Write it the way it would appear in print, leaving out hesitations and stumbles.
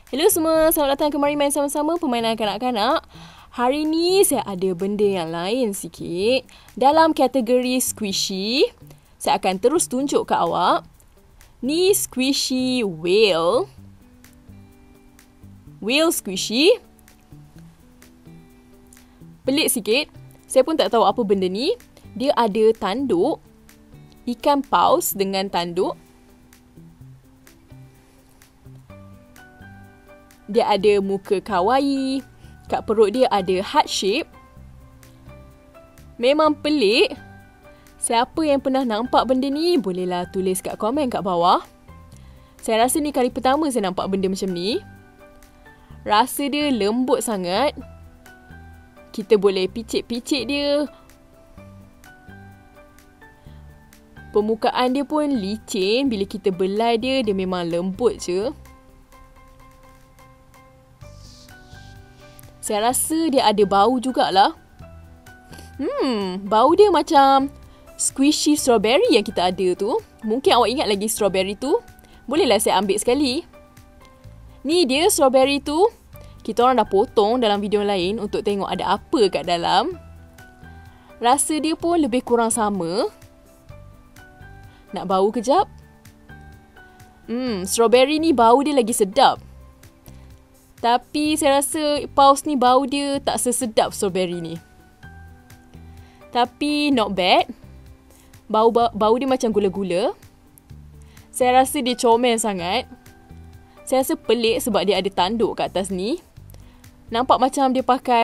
Hello semua, selamat datang kembali main sama-sama permainan kanak-kanak. Hari ni saya ada benda yang lain sikit. Dalam kategori squishy, saya akan terus tunjuk ke awak. Ni squishy whale. Whale squishy. Pelik sikit, saya pun tak tahu apa benda ni. Dia ada tanduk, ikan paus dengan tanduk. Dia ada muka kawaii. Kat perut dia ada heart shape. Memang pelik. Siapa yang pernah nampak benda ni, bolehlah tulis kat komen kat bawah. Saya rasa ni kali pertama saya nampak benda macam ni. Rasa dia lembut sangat. Kita boleh picit-picit dia. Permukaan dia pun licin. Bila kita belai dia, dia memang lembut je. Saya rasa dia ada bau jugalah. Bau dia macam squishy strawberry yang kita ada tu. Mungkin awak ingat lagi strawberry tu. Bolehlah saya ambil sekali. Ni dia strawberry tu. Kita orang dah potong dalam video lain untuk tengok ada apa kat dalam. Rasa dia pun lebih kurang sama. Nak bau kejap? Strawberry ni bau dia lagi sedap. Tapi saya rasa paus ni bau dia tak sesedap strawberry ni. Tapi not bad. Bau dia macam gula-gula. Saya rasa dia comel sangat. Saya rasa pelik sebab dia ada tanduk kat atas ni. Nampak macam dia pakai